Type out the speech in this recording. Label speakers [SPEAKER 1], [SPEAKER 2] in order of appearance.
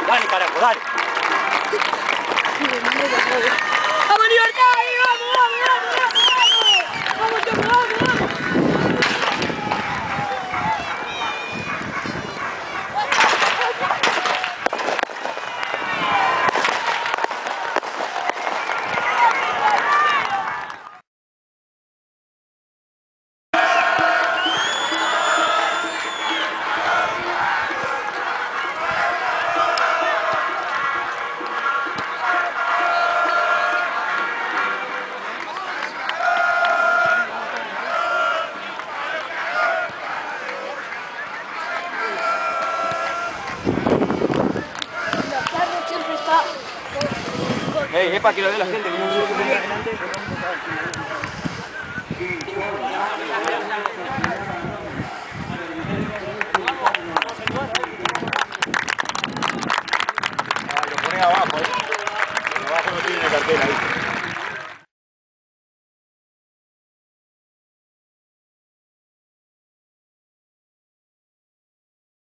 [SPEAKER 1] Dale, carajo, dale.
[SPEAKER 2] ¡Vamos, Libertad! ¡Vamos, vamos, vamos, vamos! ¡Vamos, vamos, vamos!
[SPEAKER 1] Es para que lo vea la gente que no se ve que venga adelante. Lo pone abajo, abajo no tiene cartera, ¿viste?